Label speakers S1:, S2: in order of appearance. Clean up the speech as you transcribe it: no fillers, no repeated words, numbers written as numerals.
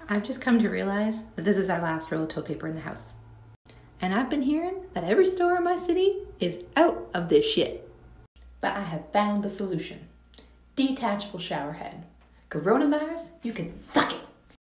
S1: I've just come to realize that this is our last roll of toilet paper in the house. And I've been hearing that every store in my city is out of this shit. But I have found the solution. Detachable shower head. Coronavirus, you can suck it.